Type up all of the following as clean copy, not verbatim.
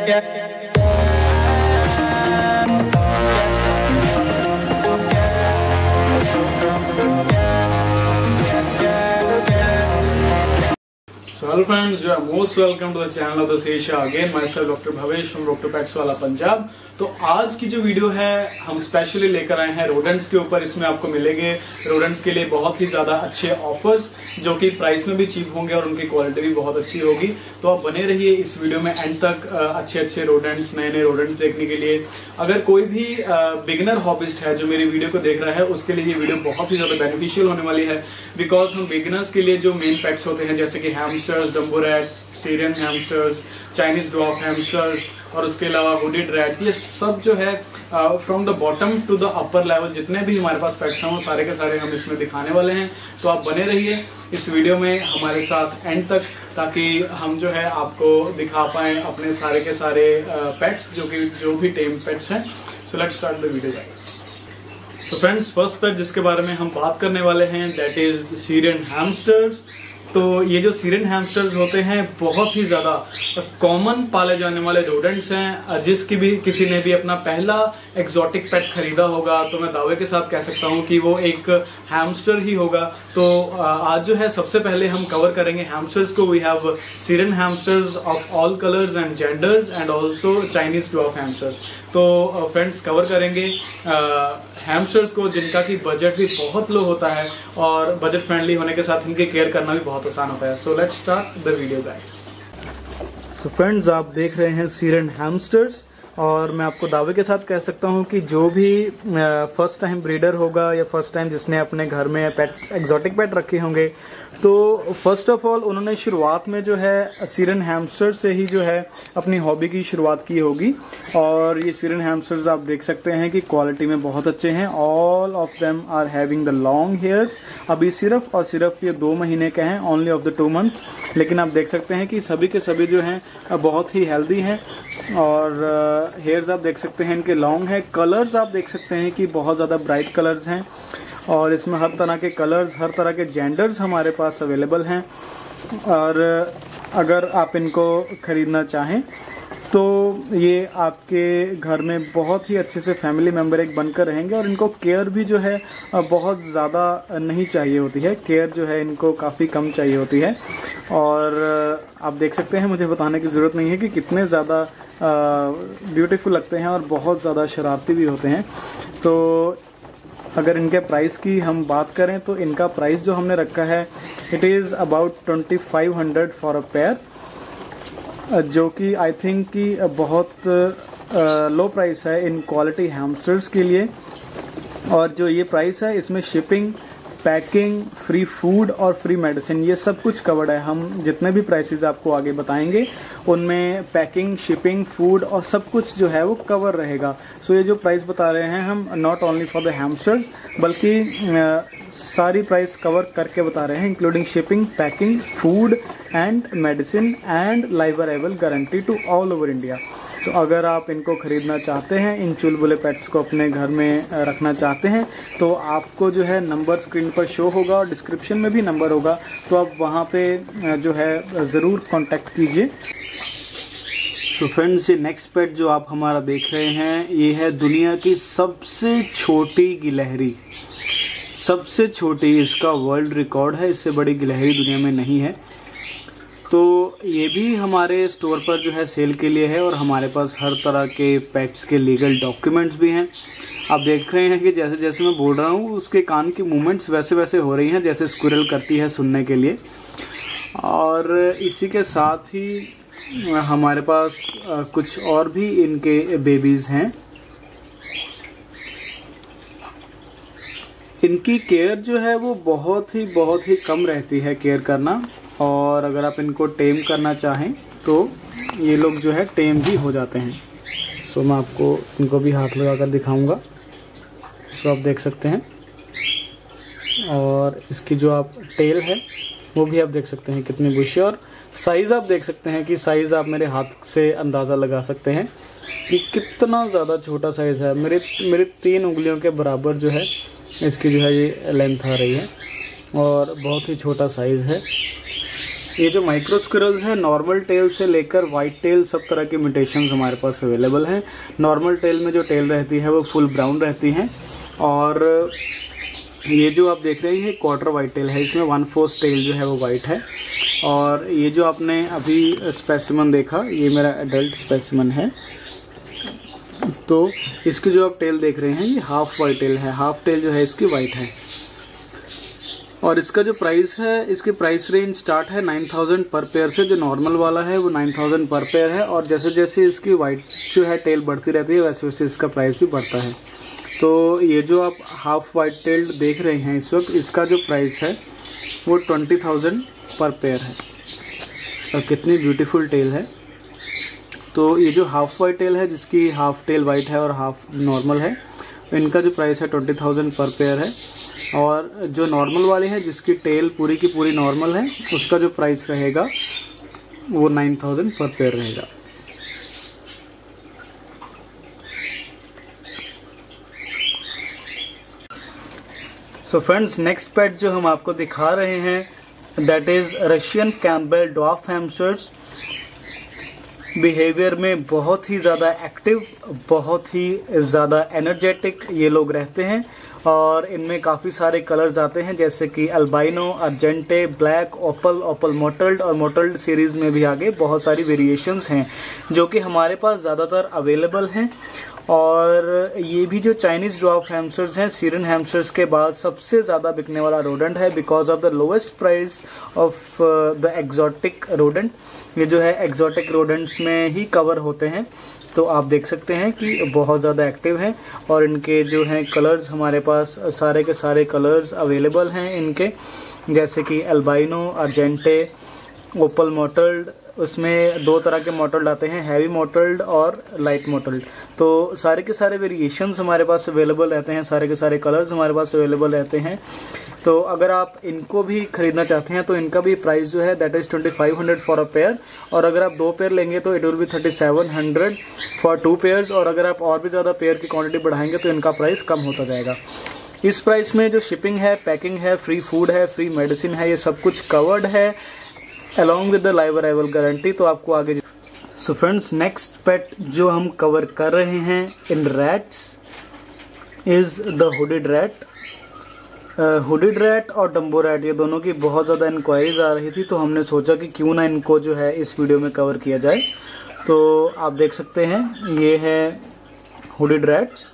So hello friends, you are most welcome to the channel of the Sesha. Again myself Dr. Bhavesh from Dr. Pets वाला पंजाब। तो आज की जो video है हम स्पेशली लेकर आए हैं रोडेंट्स के ऊपर। इसमें आपको मिलेंगे रोडेंट्स के लिए बहुत ही ज्यादा अच्छे ऑफर्स जो कि प्राइस में भी चीप होंगे और उनकी क्वालिटी भी बहुत अच्छी होगी। तो आप बने रहिए इस वीडियो में एंड तक अच्छे अच्छे रोडेंट्स, नए नए रोडेंट्स देखने के लिए। अगर कोई भी बिगिनर हॉबिस्ट है जो मेरी वीडियो को देख रहा है उसके लिए ये वीडियो बहुत ही ज्यादा बेनिफिशियल होने वाली है। बिकॉज हम बिगिनर्स के लिए जो मेन पेट्स होते हैं जैसे कि hamsters, dumbo rats, Syrian hamsters, Chinese dwarf hamsters और उसके अलावा हुडेड रैट, ये सब जो है from the bottom to the upper level जितने भी हमारे पास पेट्स हैं वो सारे के सारे हम इसमें दिखाने वाले हैं। तो आप बने रहिए इस वीडियो में हमारे साथ एंड तक, ताकि हम जो है आपको दिखा पाएं अपने सारे के सारे पेट्स जो भी टेम पेट्स हैं। So let's start the video guys. So friends, first pet जिसके बारे में हम बात करने वाले हैं दैट इज सीरियन हैमस्टर्स। तो ये जो सीरियन हैमस्टर्स होते हैं बहुत ही ज़्यादा कॉमन पाले जाने वाले रोडेंट्स हैं। जिसकी भी किसी ने भी अपना पहला एक्सोटिक पेट खरीदा होगा तो मैं दावे के साथ कह सकता हूँ कि वो एक हैमस्टर ही होगा। तो आज जो है सबसे पहले हम कवर करेंगे हैमस्टर्स को। We have Syrian hamsters of all colours and genders and also Chinese dwarf hamsters. तो फ्रेंड्स कवर करेंगे हैमस्टर्स को जिनका की बजट भी बहुत लो होता है और बजट फ्रेंडली होने के साथ इनकी केयर करना भी बहुत आसान होता है। So let's start the video guys. So friends, आप देख रहे हैं सीरियन हैमस्टर्स और मैं आपको दावे के साथ कह सकता हूं कि जो भी फर्स्ट टाइम ब्रीडर होगा या फर्स्ट टाइम जिसने अपने घर में पेट्स, एक्सोटिक पेट रखे होंगे, तो फर्स्ट ऑफ ऑल उन्होंने शुरुआत में जो है सीरियन हैमस्टर से ही जो है अपनी हॉबी की शुरुआत की होगी। और ये सीरियन हैमस्टर्स आप देख सकते हैं कि क्वालिटी में बहुत अच्छे हैं। All of them are having the long hairs. अभी सिर्फ और सिर्फ ये 2 महीने के हैं, ओनली ऑफ द 2 months। लेकिन आप देख सकते हैं कि सभी के सभी जो हैं बहुत ही हेल्दी हैं और हेयर्स आप देख सकते हैं इनके लॉन्ग है। कलर्स आप देख सकते हैं कि बहुत ज़्यादा ब्राइट कलर्स हैं और इसमें हर तरह के कलर्स, हर तरह के जेंडर्स हमारे पास अवेलेबल हैं। और अगर आप इनको ख़रीदना चाहें तो ये आपके घर में बहुत ही अच्छे से फैमिली मेम्बर एक बनकर रहेंगे और इनको केयर भी जो है बहुत ज़्यादा नहीं चाहिए होती है। केयर जो है इनको काफ़ी कम चाहिए होती है। और आप देख सकते हैं, मुझे बताने की ज़रूरत नहीं है कि कितने ज़्यादा ब्यूटीफुल लगते हैं और बहुत ज़्यादा शरारती भी होते हैं। तो अगर इनके प्राइस की हम बात करें तो इनका प्राइस जो हमने रखा है it is about 2500 for a pair, जो कि आई थिंक कि बहुत लो प्राइस है इन क्वालिटी हैमस्टर्स के लिए। और जो ये प्राइस है इसमें शिपिंग, पैकिंग, फ्री फूड और फ्री मेडिसिन ये सब कुछ कवर्ड है। हम जितने भी प्राइसेस आपको आगे बताएंगे उनमें पैकिंग, शिपिंग, फूड और सब कुछ जो है वो कवर रहेगा। सो ये जो प्राइस बता रहे हैं हम not only for the hamsters बल्कि सारी प्राइस कवर करके बता रहे हैं, including shipping, packing, food and medicine and live arrival guarantee to all over India. तो अगर आप इनको खरीदना चाहते हैं, इन चुलबुले पेट्स को अपने घर में रखना चाहते हैं, तो आपको जो है नंबर स्क्रीन पर शो होगा और डिस्क्रिप्शन में भी नंबर होगा, तो आप वहाँ पे जो है ज़रूर कांटेक्ट कीजिए। तो फ्रेंड्स, ये नेक्स्ट पेट जो आप हमारा देख रहे हैं ये है दुनिया की सबसे छोटी गिलहरी। सबसे छोटी, इसका वर्ल्ड रिकॉर्ड है, इससे बड़ी गिलहरी दुनिया में नहीं है। तो ये भी हमारे स्टोर पर जो है सेल के लिए है और हमारे पास हर तरह के पेट्स के लीगल डॉक्यूमेंट्स भी हैं। आप देख रहे हैं कि जैसे जैसे मैं बोल रहा हूँ उसके कान की मूवमेंट्स वैसे वैसे हो रही हैं जैसे स्क्विरल करती है सुनने के लिए। और इसी के साथ ही हमारे पास कुछ और भी इनके बेबीज हैं। इनकी केयर जो है वो बहुत ही कम रहती है केयर करना। और अगर आप इनको टेम करना चाहें तो ये लोग जो है टेम भी हो जाते हैं। सो मैं आपको इनको भी हाथ लगाकर दिखाऊंगा। तो आप देख सकते हैं और इसकी जो आप टेल है वो भी आप देख सकते हैं कितनी बुशी। और साइज़ आप देख सकते हैं कि साइज़ आप मेरे हाथ से अंदाज़ा लगा सकते हैं कि कितना ज़्यादा छोटा साइज़ है। मेरे 3 उंगलियों के बराबर जो है इसकी जो है ये लेंथ आ रही है और बहुत ही छोटा साइज़ है। ये जो माइक्रो स्क्विरल्स है, नॉर्मल टेल से लेकर वाइट टेल सब तरह के म्यूटेशंस हमारे पास अवेलेबल हैं। नॉर्मल टेल में जो टेल रहती है वो फुल ब्राउन रहती हैं, और ये जो आप देख रहे हैं क्वार्टर वाइट टेल है, इसमें 1/4 टेल जो है वो वाइट है। और ये जो आपने अभी स्पेसिमन देखा, ये मेरा एडल्ट स्पेसिमन है। तो इसकी जो आप टेल देख रहे हैं ये हाफ वाइट टेल है, हाफ टेल जो है इसकी वाइट है। और इसका जो प्राइस है, इसकी प्राइस रेंज स्टार्ट है 9000 पर पेयर से। जो नॉर्मल वाला है वो 9000 पर पेयर है, और जैसे जैसे इसकी वाइट जो है टेल बढ़ती रहती है वैसे वैसे इसका प्राइस भी बढ़ता है। तो ये जो आप हाफ वाइट टेल्ड देख रहे हैं इस वक्त, इसका जो प्राइस है वो 20000 पर पेयर है। और कितनी ब्यूटीफुल टेल है। तो ये जो हाफ वाइट टेल है, जिसकी हाफ टेल वाइट है और हाफ नॉर्मल है, इनका जो प्राइस है 20000 पर पेयर है। और जो नॉर्मल वाली है, जिसकी टेल पूरी की पूरी नॉर्मल है, उसका जो प्राइस रहेगा वो 9000 पर पेयर रहेगा। सो फ्रेंड्स, नेक्स्ट पेट जो हम आपको दिखा रहे हैं that is Russian Campbell dwarf hamsters. Behaviour में बहुत ही ज़्यादा एक्टिव, बहुत ही ज़्यादा एनर्जेटिक ये लोग रहते हैं, और इनमें काफ़ी सारे कलर्स आते हैं जैसे कि अल्बाइनो, अर्जेंटे, ब्लैक, ओपल, ओपल मोटल्ड, और मोटल्ड सीरीज में भी आगे बहुत सारी वेरिएशंस हैं जो कि हमारे पास ज़्यादातर अवेलेबल हैं। और ये भी जो चाइनीज ड्वार्फ हैमस्टर्स हैं, सीरियन हैमस्टर्स के बाद सबसे ज़्यादा बिकने वाला रोडेंट है, because of the lowest price of the exotic rodent. ये जो है एक्सोटिक रोडेंट्स में ही कवर होते हैं। तो आप देख सकते हैं कि बहुत ज़्यादा एक्टिव हैं, और इनके जो हैं कलर्स हमारे पास सारे के सारे कलर्स अवेलेबल हैं इनके, जैसे कि अल्बाइनो, अर्जेंटे, ओपल मोटल्ड। उसमें 2 तरह के मोटल्ड आते हैं, हैवी मोटल्ड और लाइट मोटल्ड। तो सारे के सारे वेरिएशंस हमारे पास अवेलेबल रहते हैं, सारे के सारे कलर्स हमारे पास अवेलेबल रहते हैं। तो अगर आप इनको भी खरीदना चाहते हैं तो इनका भी प्राइस जो है that is 2500 for a pair, और अगर आप 2 पेयर लेंगे तो it will be 3700 for 2 pairs, और अगर आप और भी ज़्यादा पेयर की क्वांटिटी बढ़ाएंगे तो इनका प्राइस कम होता जाएगा। इस प्राइस में जो शिपिंग है, पैकिंग है, फ्री फूड है, फ्री मेडिसिन है, ये सब कुछ कवर्ड है along with the live arrival guarantee. तो आपको आगे सो फ्रेंड्स, नेक्स्ट पेट जो हम कवर कर रहे हैं in rats is the hooded rat. Hooded rat और डम्बो रैट, ये दोनों की बहुत ज़्यादा इंक्वायरीज आ रही थी, तो हमने सोचा कि क्यों ना इनको जो है इस वीडियो में कवर किया जाए। तो आप देख सकते हैं ये है हुडेड रैट्स।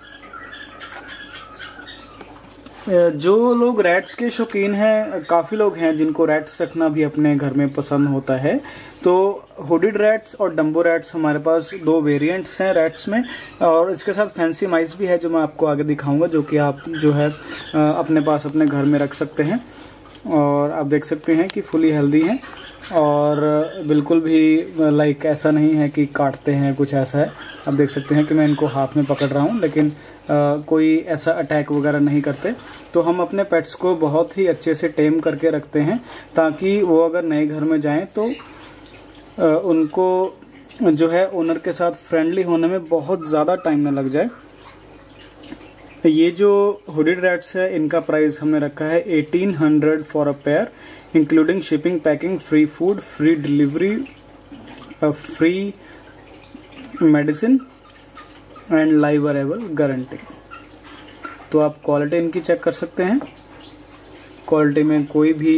जो लोग रैट्स के शौकीन हैं, काफ़ी लोग हैं जिनको रैट्स रखना भी अपने घर में पसंद होता है। तो हुडेड रैट्स और डम्बो रैट्स हमारे पास 2 वेरिएंट्स हैं रैट्स में, और इसके साथ फैंसी माइस भी है जो मैं आपको आगे दिखाऊंगा, जो कि आप जो है अपने पास अपने घर में रख सकते हैं। और आप देख सकते हैं कि फुली हेल्दी हैं, और बिल्कुल भी लाइक ऐसा नहीं है कि काटते हैं, कुछ ऐसा है। आप देख सकते हैं कि मैं इनको हाथ में पकड़ रहा हूँ, लेकिन कोई ऐसा अटैक वगैरह नहीं करते। तो हम अपने पेट्स को बहुत ही अच्छे से टेम करके रखते हैं, ताकि वो अगर नए घर में जाएं तो उनको जो है ओनर के साथ फ्रेंडली होने में बहुत ज़्यादा टाइम न लग जाए। ये जो हुडेड रैट्स है, इनका प्राइस हमने रखा है 1800 for a pair, including shipping, packing, free food, free delivery, free medicine and live arrival guarantee. तो आप क्वालिटी इनकी चेक कर सकते हैं। क्वालिटी में कोई भी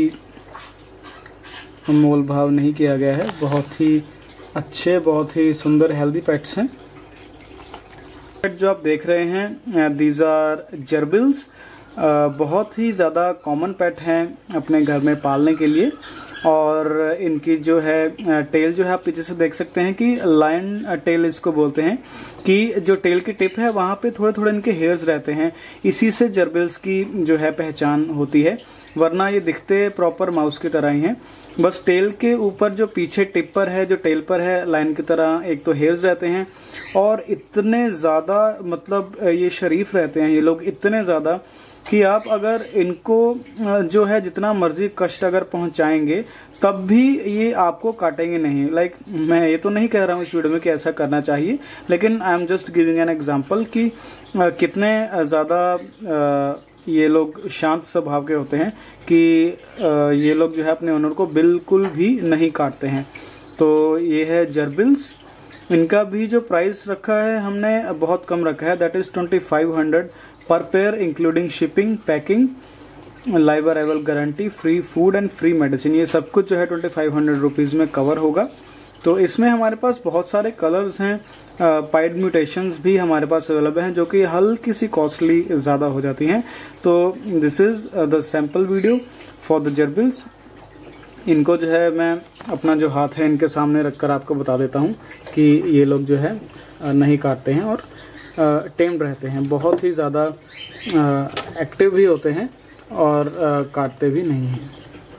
मोल भाव नहीं किया गया है, बहुत ही अच्छे, बहुत ही सुंदर हेल्दी पेट्स हैं। पेट जो आप देख रहे हैं दीज आर जर्बिल्स। बहुत ही ज़्यादा कॉमन पेट हैं अपने घर में पालने के लिए, और इनकी जो है टेल जो है आप पीछे से देख सकते हैं कि लायन टेल इसको बोलते हैं, कि जो टेल की टिप है वहाँ पे थोड़े थोड़े इनके हेयर्स रहते हैं। इसी से जर्बिल्स की जो है पहचान होती है, वरना ये दिखते प्रॉपर माउस की तरह ही हैं। बस टेल के ऊपर जो पीछे टिप पर है, जो टेल पर है लाइन की तरह, एक तो हेयर्स रहते हैं, और इतने ज़्यादा मतलब ये शरीफ रहते हैं ये लोग, इतने ज़्यादा कि आप अगर इनको जो है जितना मर्जी कष्ट अगर पहुंचाएंगे तब भी ये आपको काटेंगे नहीं। लाइक मैं ये तो नहीं कह रहा हूँ इस वीडियो में कि ऐसा करना चाहिए, लेकिन I am just giving an example कि कितने ज़्यादा ये लोग शांत स्वभाव के होते हैं कि ये लोग जो है अपने ओनर को बिल्कुल भी नहीं काटते हैं। तो ये है जर्बिल्स। इनका भी जो प्राइस रखा है हमने बहुत कम रखा है, that is 2500 per pair including shipping, packing, live arrival guarantee, free food and free medicine. ये सब कुछ जो है 2500 रुपीज में कवर होगा। तो इसमें हमारे पास बहुत सारे कलर्स हैं, पाइड म्यूटेशंस भी हमारे पास अवेलेबल हैं जो कि हल्की सी कॉस्टली ज़्यादा हो जाती हैं। तो this is the sample video for the gerbils. इनको जो है मैं अपना जो हाथ है इनके सामने रखकर आपको बता देता हूं कि ये लोग जो है नहीं काटते हैं और टेम्ड रहते हैं, बहुत ही ज़्यादा एक्टिव भी होते हैं और काटते भी नहीं हैं।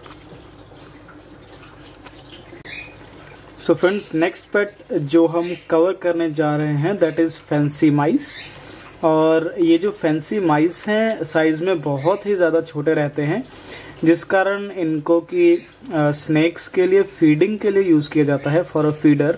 सो फ्रेंड्स, नेक्स्ट पेट जो हम कवर करने जा रहे हैं दैट इज फैंसी माइस। और ये जो फैंसी माइस हैं साइज में बहुत ही ज़्यादा छोटे रहते हैं, जिस कारण इनको कि स्नेक्स के लिए फीडिंग के लिए यूज़ किया जाता है, फॉर अ फीडर।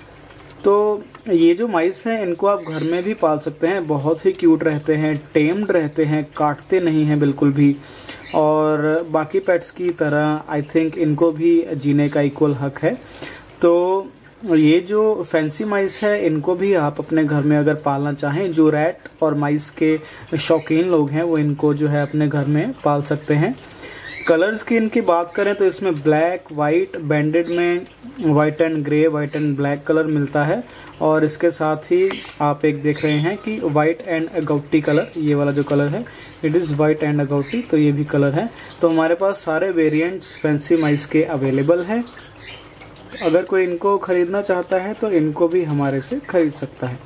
तो ये जो माइस हैं इनको आप घर में भी पाल सकते हैं, बहुत ही क्यूट रहते हैं, टेम्ड रहते हैं, काटते नहीं हैं बिल्कुल भी। और बाकी पेट्स की तरह आई थिंक इनको भी जीने का इक्वल हक है। तो ये जो फैंसी माइस है इनको भी आप अपने घर में अगर पालना चाहें, जो रैट और माइस के शौकीन लोग हैं वो इनको जो है अपने घर में पाल सकते हैं। कलर्स की इनकी बात करें तो इसमें ब्लैक, वाइट, बैंडेड में white and grey, white and black colour मिलता है। और इसके साथ ही आप एक देख रहे हैं कि वाइट एंड अगौटी कलर, ये वाला जो कलर है it is white and agouti, तो ये भी कलर है। तो हमारे पास सारे वेरिएंट्स फैंसी माइस के अवेलेबल हैं। अगर कोई इनको खरीदना चाहता है तो इनको भी हमारे से खरीद सकता है।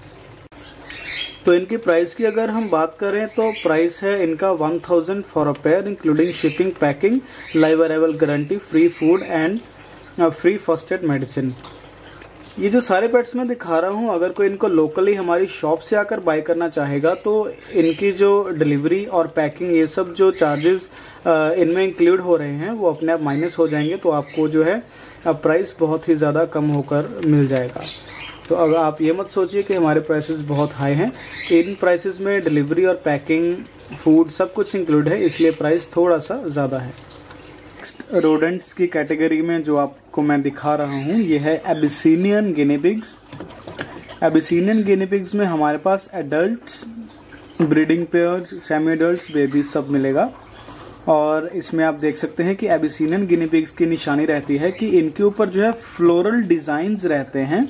तो इनकी प्राइस की अगर हम बात करें तो प्राइस है इनका 1000 for a pair including shipping, packing, live arrival guarantee, free food and free first aid medicine. ये जो सारे पेट्स मैं दिखा रहा हूँ, अगर कोई इनको लोकली हमारी शॉप से आकर बाय करना चाहेगा तो इनकी जो डिलीवरी और पैकिंग ये सब जो चार्जेस इनमें इंक्लूड हो रहे हैं वो अपने आप माइनस हो जाएंगे। तो आपको जो है प्राइस बहुत ही ज़्यादा कम होकर मिल जाएगा। तो अगर आप ये मत सोचिए कि हमारे प्राइसेस बहुत हाई हैं, इन प्राइसेस में डिलीवरी और पैकिंग, फूड सब कुछ इंक्लूड है, इसलिए प्राइस थोड़ा सा ज़्यादा है। रोडेंट्स की कैटेगरी में जो आपको मैं दिखा रहा हूँ ये है Abyssinian guinea pigs. Abyssinian guinea pigs में हमारे पास adults, breeding pairs, semi adults, baby सब मिलेगा। और इसमें आप देख सकते हैं कि एबिसिनियन गिनी पिग्स की निशानी रहती है कि इनके ऊपर जो है फ्लोरल डिजाइन्स रहते हैं।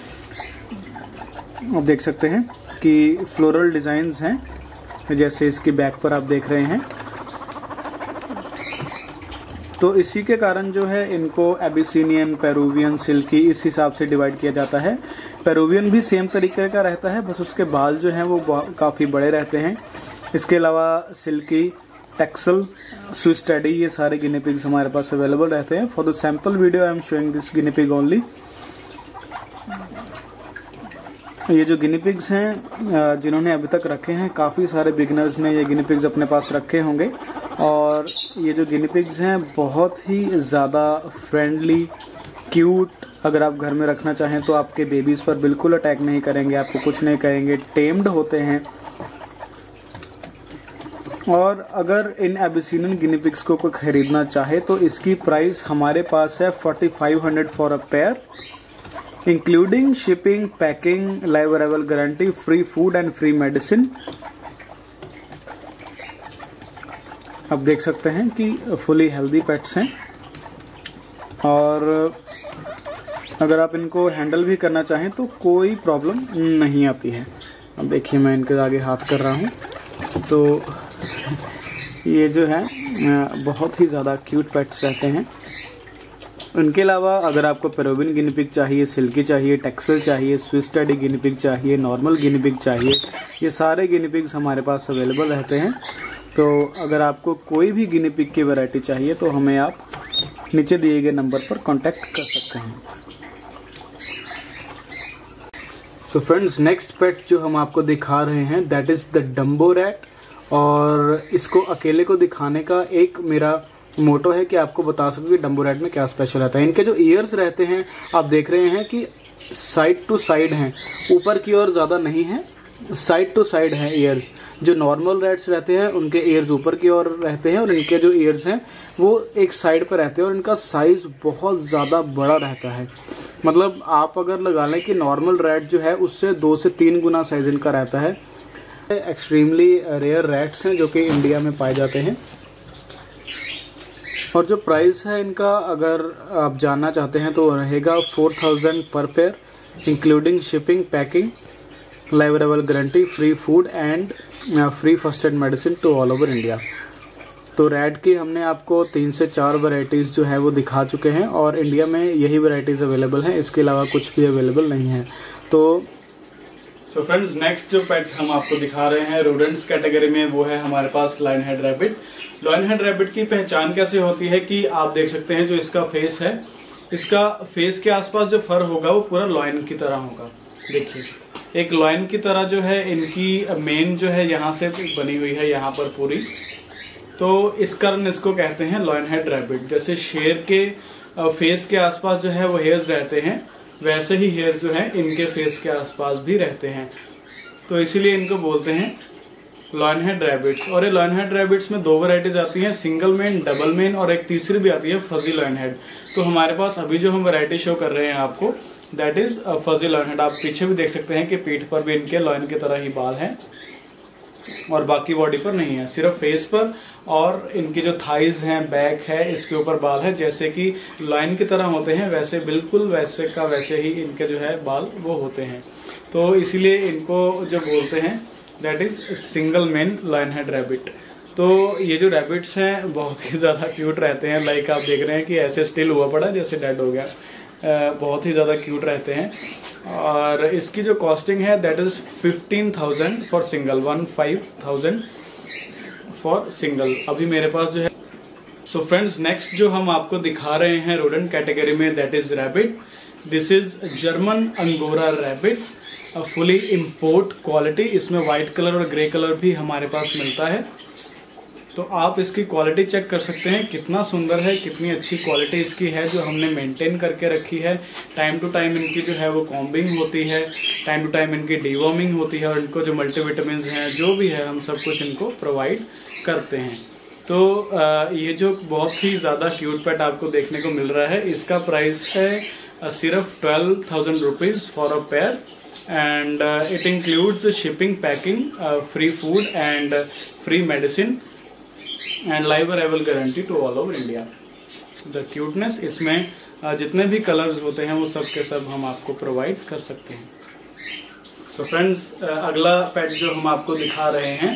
आप देख सकते हैं कि फ्लोरल डिजाइन्स हैं, जैसे इसकी बैक पर आप देख रहे हैं। तो इसी के कारण जो है इनको एबिसिनियन, पेरुवियन, सिल्की इस हिसाब से डिवाइड किया जाता है। पेरुवियन भी सेम तरीके का रहता है, बस उसके बाल जो हैं वो काफ़ी बड़े रहते हैं। इसके अलावा सिल्की, टेक्सल, स्विस टेडी, ये सारे गिनी पिग्स हमारे पास अवेलेबल रहते हैं। For the sample video I am showing this guinea pig only. ये जो गिनी पिग्स हैं जिन्होंने अभी तक रखे हैं, काफ़ी सारे बिगिनर्स ने ये गिनी पिग्स अपने पास रखे होंगे। और ये जो गिनी पिग्स हैं बहुत ही ज़्यादा फ्रेंडली, क्यूट, अगर आप घर में रखना चाहें तो आपके बेबीज़ पर बिल्कुल अटैक नहीं करेंगे, आपको कुछ नहीं कहेंगे, टेम्ड होते हैं। और अगर इन एबिसिनियन गिनी पिग्स को कोई खरीदना चाहे तो इसकी प्राइस हमारे पास है 4500 for a pair including shipping, packing, live arrival guarantee, free food and free medicine. आप देख सकते हैं कि फुली हेल्दी पेट्स हैं। और अगर आप इनको हैंडल भी करना चाहें तो कोई प्रॉब्लम नहीं आती है। अब देखिए मैं इनके आगे हाथ कर रहा हूँ, तो ये जो है बहुत ही ज़्यादा क्यूट पेट्स रहते हैं। उनके अलावा अगर आपको पेरुवियन गिनी पिग चाहिए, सिल्की चाहिए, टेक्सल चाहिए, स्विस टेडी गिनी पिग चाहिए, नॉर्मल गिनी पिग चाहिए, ये सारे गिनी पिग्स हमारे पास अवेलेबल रहते हैं। तो अगर आपको कोई भी गिनी पिग की वैरायटी चाहिए तो हमें आप नीचे दिए गए नंबर पर कांटेक्ट कर सकते हैं। सो फ्रेंड्स, नेक्स्ट पेट जो हम आपको दिखा रहे हैं that is the dumbo rat. और इसको अकेले को दिखाने का एक मेरा मोटो है कि आपको बता सकूं कि डम्बो रैट में क्या स्पेशल रहता है। इनके जो ईयर्स रहते हैं आप देख रहे हैं कि साइड टू साइड हैं, ऊपर की ओर ज़्यादा नहीं है साइड टू साइड हैं ईयर्स। जो नॉर्मल रैट्स रहते हैं उनके ईयर्स ऊपर की ओर रहते हैं और इनके जो ईयर्स हैं वो एक साइड पर रहते हैं और इनका साइज बहुत ज़्यादा बड़ा रहता है। मतलब आप अगर लगा लें कि नॉर्मल रैट जो है उससे 2 से 3 गुना साइज इनका रहता है। एक्सट्रीमली रेयर रैट्स हैं जो कि इंडिया में पाए जाते हैं। और जो प्राइस है इनका अगर आप जानना चाहते हैं तो रहेगा 4000 per pair, including shipping, packing, live available guarantee, free food and free first aid medicine to all over India. तो रैट की हमने आपको 3 से 4 वैरायटीज़ जो है वो दिखा चुके हैं और इंडिया में यही वैरायटीज़ अवेलेबल हैं, इसके अलावा कुछ भी अवेलेबल नहीं है। तो सो फ्रेंड्स, नेक्स्ट जो पेट हम आपको दिखा रहे हैं रोडेंट्स कैटेगरी में वो है हमारे पास lion head rabbit. Lion head rabbit की पहचान कैसे होती है कि आप देख सकते हैं जो इसका फेस है, इसका फेस के आसपास जो फर होगा वो पूरा लायन की तरह होगा। देखिए एक लायन की तरह जो है इनकी मेन जो है यहाँ से बनी हुई है यहाँ पर पूरी, तो इस कारण इसको कहते हैं लायन हेड रैबिट। जैसे शेर के फेस के आसपास जो है वो हेयर्स रहते हैं, वैसे ही हेयर्स जो है इनके फेस के आसपास भी रहते हैं, तो इसीलिए इनको बोलते हैं लायन हेड रैबिट्स। और ये लायन हेड रैबिट्स में 2 वैरायटीज आती हैं, सिंगल मेन, डबल मेन और एक तीसरी भी आती है फजी लायन हेड। तो हमारे पास अभी जो हम वैरायटी शो कर रहे हैं आपको that is fuzzy lion head. आप पीछे भी देख सकते हैं कि पीठ पर भी इनके लायन की तरह ही बाल हैं और बाकी बॉडी पर नहीं है, सिर्फ फेस पर और इनकी जो थाइज हैं, बैक है, इसके ऊपर बाल है जैसे कि लायन की तरह होते हैं, वैसे बिल्कुल वैसे का वैसे ही इनके जो है बाल वो होते हैं। तो इसीलिए इनको जो बोलते हैं that is single mane lion head rabbit. तो ये जो रैबिट्स हैं बहुत ही ज़्यादा क्यूट रहते हैं। लाइक आप देख रहे हैं कि ऐसे स्टिल हुआ पड़ा जैसे डेड हो गया, बहुत ही ज़्यादा क्यूट रहते हैं। और इसकी जो कॉस्टिंग है that is 15,000 for single, 15,000 for single अभी मेरे पास जो है। सो फ्रेंड्स, नेक्स्ट जो हम आपको दिखा रहे हैं रोडेंट कैटेगरी में that is rabbit. This is German angora rabbit, fully import quality. इसमें व्हाइट कलर और ग्रे कलर भी हमारे पास मिलता है, तो आप इसकी क्वालिटी चेक कर सकते हैं कितना सुंदर है, कितनी अच्छी क्वालिटी इसकी है जो हमने मेंटेन करके रखी है। टाइम टू टाइम इनकी जो है वो कॉम्बिंग होती है, टाइम टू टाइम इनकी डीवॉर्मिंग होती है और इनको जो मल्टीविटामिन हैं जो भी है हम सब कुछ इनको प्रोवाइड करते हैं। तो ये जो बहुत ही ज़्यादा क्यूट पेट आपको देखने को मिल रहा है, इसका प्राइस है सिर्फ 12,000 rupees for a pair and it includes shipping, packing, free food and free medicine and live available guarantee to all over India. The cuteness, इसमें जितने भी कलर्स होते हैं वो सब के सब हम आपको प्रोवाइड कर सकते हैं। सो फ्रेंड्स, अगला पेट जो हम आपको दिखा रहे हैं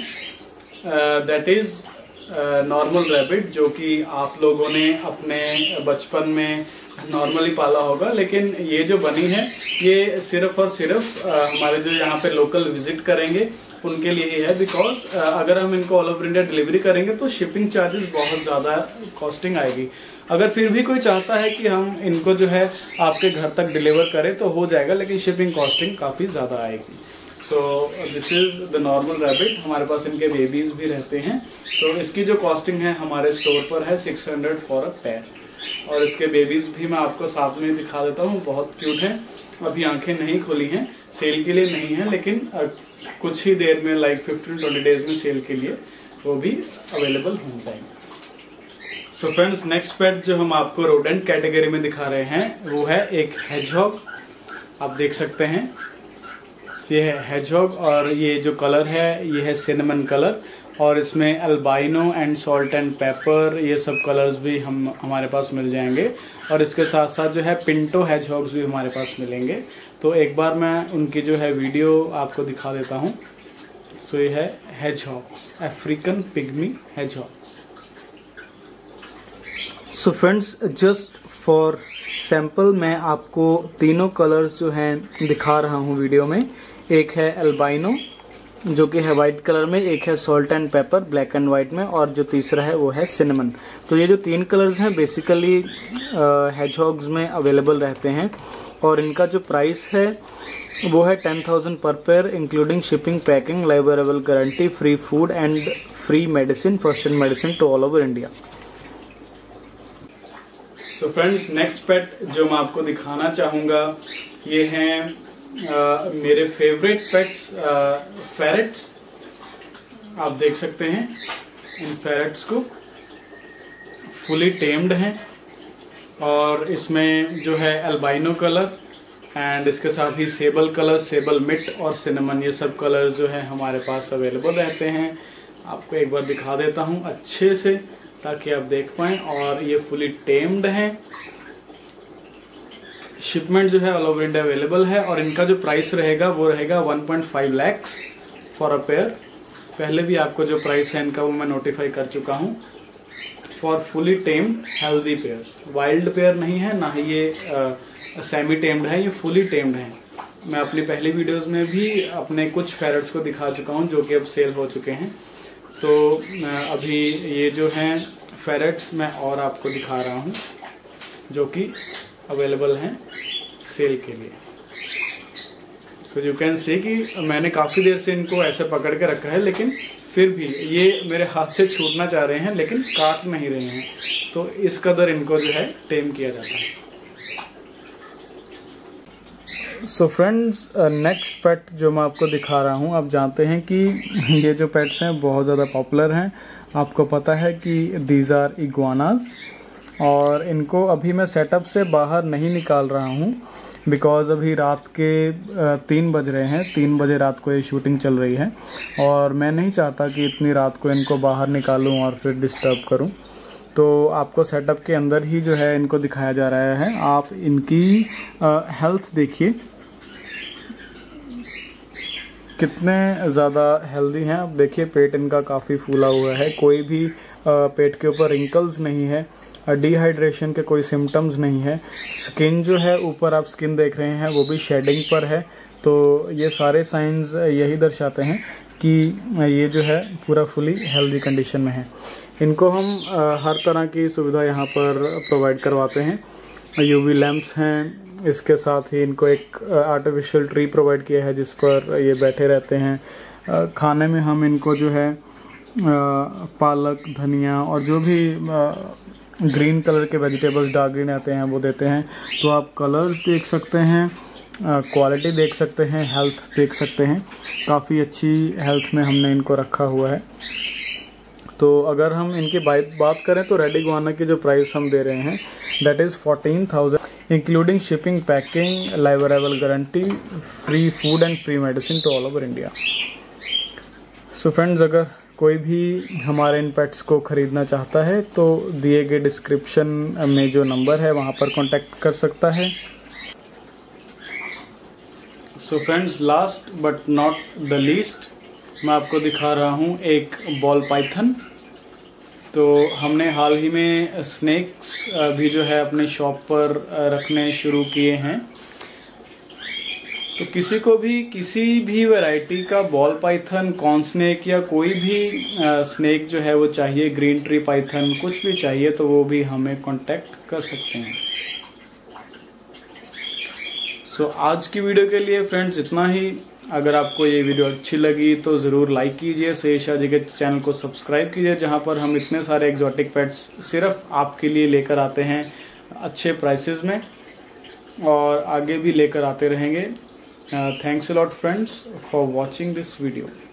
दैट इज नॉर्मल रैबिट, जो कि आप लोगों ने अपने बचपन में नॉर्मली पाला होगा, लेकिन ये जो बनी है ये सिर्फ और सिर्फ हमारे जो यहाँ पे लोकल विजिट करेंगे उनके लिए ही है। बिकॉज अगर हम इनको ऑल ओवर इंडिया डिलीवरी करेंगे तो शिपिंग चार्जेस बहुत ज़्यादा कॉस्टिंग आएगी। अगर फिर भी कोई चाहता है कि हम इनको जो है आपके घर तक डिलीवर करें तो हो जाएगा, लेकिन शिपिंग कॉस्टिंग काफ़ी ज़्यादा आएगी। So this is the normal rabbit. हमारे पास इनके बेबीज़ भी रहते हैं, तो इसकी जो कॉस्टिंग है हमारे स्टोर पर है 600 फॉर अ पेयर। और इसके बेबीज़ भी मैं आपको साथ में दिखा देता हूँ, बहुत क्यूट हैं। अभी आंखें नहीं खोली हैं, सेल के लिए नहीं है, लेकिन कुछ ही देर में लाइक 15-20 डेज में सेल के लिए वो भी अवेलेबल हो जाएंगे। सो फ्रेंड्स, नेक्स्ट पेट जो हम आपको रोडेंट कैटेगरी में दिखा रहे हैं वो है एक हेजहॉग। आप देख सकते हैं ये है हेजहॉग और ये जो कलर है ये है सिनेमन कलर, और इसमें albino and salt and pepper ये सब कलर्स भी हमारे पास मिल जाएंगे। और इसके साथ साथ जो है पिंटो हेजहॉग्स भी हमारे पास मिलेंगे। तो एक बार मैं उनकी जो है वीडियो आपको दिखा देता हूँ। सो ये है hedgehogs, African pygmy hedgehogs. So friends, just for sample मैं आपको तीनों कलर्स जो हैं दिखा रहा हूँ वीडियो में। एक है अल्बाइनो जो कि है वाइट कलर में, एक है salt and pepper black and white में, और जो तीसरा है वो है सिनेमन। तो ये जो 3 कलर्स हैं बेसिकली हेजहॉग्स में अवेलेबल रहते हैं, और इनका जो प्राइस है वो है 10,000 per pair, including shipping, packing, live available guarantee, free food and free medicine, first aid medicine to all over India. So friends, next pet जो मैं आपको दिखाना चाहूँगा ये हैं मेरे फेवरेट पेट्स फेरेट्स। आप देख सकते हैं इन फेरेट्स को, फुली टेम्ड हैं और इसमें जो है अल्बाइनो कलर एंड इसके साथ ही सेबल कलर, सेबल मिट और सिनेमन, ये सब कलर्स जो है हमारे पास अवेलेबल रहते हैं। आपको एक बार दिखा देता हूं अच्छे से ताकि आप देख पाएं। और ये फुली टेम्ड हैं। शिपमेंट जो है ऑल ओवर इंडिया अवेलेबल है और इनका जो प्राइस रहेगा वो रहेगा 1.5 lakhs फॉर अ पेयर। पहले भी आपको जो प्राइस है इनका वो मैं नोटिफाई कर चुका हूँ। For fully tamed healthy pairs, wild pair नहीं है, ना ही ये सेमी टेम्ड है, ये फुली टेम्ड है। मैं अपनी पहली वीडियोस में भी अपने कुछ फेरेट्स को दिखा चुका हूँ जो कि अब सेल हो चुके हैं। तो अभी ये जो हैं फेरेट्स मैं और आपको दिखा रहा हूँ जो कि अवेलेबल हैं सेल के लिए। सो यू कैन सी कि मैंने काफ़ी देर से इनको ऐसे पकड़ के रखा है, लेकिन फिर भी ये मेरे हाथ से छूटना चाह रहे हैं लेकिन काट नहीं रहे हैं। तो इस कदर इनको जो है टेम किया जाता है। सो फ्रेंड्स, नेक्स्ट पेट जो मैं आपको दिखा रहा हूँ, आप जानते हैं कि ये जो पेट्स हैं बहुत ज़्यादा पॉपुलर हैं। आपको पता है कि दीज आर इग्वानाज और इनको अभी मैं सेटअप से बाहर नहीं निकाल रहा हूँ बिकॉज अभी रात के 3 बज रहे हैं। 3 बजे रात को ये शूटिंग चल रही है और मैं नहीं चाहता कि इतनी रात को इनको बाहर निकालूं और फिर डिस्टर्ब करूं। तो आपको सेटअप के अंदर ही जो है इनको दिखाया जा रहा है। आप इनकी हेल्थ देखिए कितने ज़्यादा हेल्दी हैं। आप देखिए पेट इनका काफ़ी फूला हुआ है, कोई भी पेट के ऊपर रिंकल्स नहीं है, डिहाइड्रेशन के कोई सिम्टम्स नहीं है। स्किन जो है, ऊपर आप स्किन देख रहे हैं वो भी शेडिंग पर है। तो ये सारे साइंस यही दर्शाते हैं कि ये जो है पूरा फुली हेल्दी कंडीशन में है। इनको हम हर तरह की सुविधा यहाँ पर प्रोवाइड करवाते हैं। यूवी लैंप्स हैं, इसके साथ ही इनको एक आर्टिफिशियल ट्री प्रोवाइड किया है जिस पर ये बैठे रहते हैं। खाने में हम इनको जो है पालक, धनिया और जो भी ग्रीन कलर के वेजिटेबल्स, डार्क ग्रीन आते हैं, वो देते हैं। तो आप कलर्स देख सकते हैं, क्वालिटी देख सकते हैं, हेल्थ देख सकते हैं। काफ़ी अच्छी हेल्थ में हमने इनको रखा हुआ है। तो अगर हम इनकी बात करें तो रेड इग्वाना की जो प्राइस हम दे रहे हैं that is 14,000 including shipping, packing, live arrival guarantee, free food and free medicine to all over India. So friends, अगर कोई भी हमारे इन पेट्स को ख़रीदना चाहता है तो दिए गए डिस्क्रिप्शन में जो नंबर है वहाँ पर कांटेक्ट कर सकता है। So friends, last but not the least, मैं आपको दिखा रहा हूँ एक बॉल पाइथन। तो हमने हाल ही में स्नेक्स भी जो है अपने शॉप पर रखने शुरू किए हैं। तो किसी को भी किसी भी वैरायटी का बॉल पाइथन, कॉर्न स्नेक या कोई भी स्नेक जो है वो चाहिए, ग्रीन ट्री पाइथन, कुछ भी चाहिए तो वो भी हमें कांटेक्ट कर सकते हैं। सो आज की वीडियो के लिए फ्रेंड्स इतना ही। अगर आपको ये वीडियो अच्छी लगी तो ज़रूर लाइक कीजिए, शेषा जी के चैनल को सब्सक्राइब कीजिए जहां पर हम इतने सारे एग्जॉटिक पेट्स सिर्फ आपके लिए लेकर आते हैं अच्छे प्राइसेस में, और आगे भी लेकर आते रहेंगे। Thanks a lot friends for watching this video.